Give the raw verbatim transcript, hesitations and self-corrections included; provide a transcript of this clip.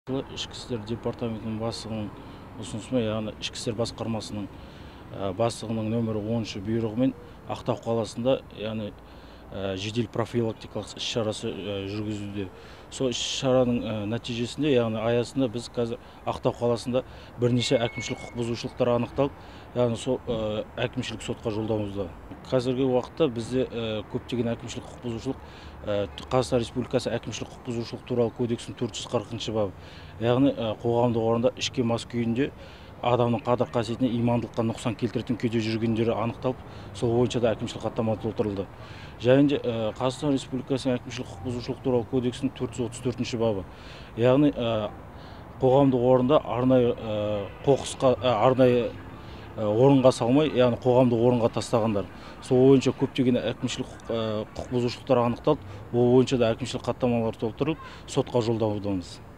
Ішкі істер департаментінің бастығының ұсынысымен, яғни ішкі істер басқармасының бастығының нөмірі оныншы бұйрығымен Ақтау қаласында, яғни жедел профилактикалық іс-шарасы жүргізілуде. Сол іс-шараның нәтижесінде, яғни аясында біз қазір Ақтау қаласында бірнеше әкімшілік құқық бұзушылықтар анықталып, яғни сол әкімшілік сотқа жолдаудамыз. Қазіргі уақытта бізде көптеген әкімшілік құқық бұзушылық Қазақстан Республикасы әкімшілік құқық бұзушылық туралы кодексінің төрт жүз қырқыншы бабы, яғни қоғамдық орында ішкі мас күйінде адамның қадір қасиетіне, имандылыққа нұқсан келтіретін күйде жүргендері анықталып, сол бойынша да әкімшілік хаттама толтырылды. Және де Қазақстан Республикасының әкімшілік құқық бұзушылық туралы кодексінің төрт жүз отыз төртінші бабы, яғни қоғамдық орында арнайы қоқысқа, арнайы орынға салмай, яғни қоғамдық орынға тастағандар. Сол бойынша көптеген әкімшілік құқық бұзушылықтар анықталып, ол бойынша да әкімшілік хаттамалар толтырылып, сотқа жолдаудамыз.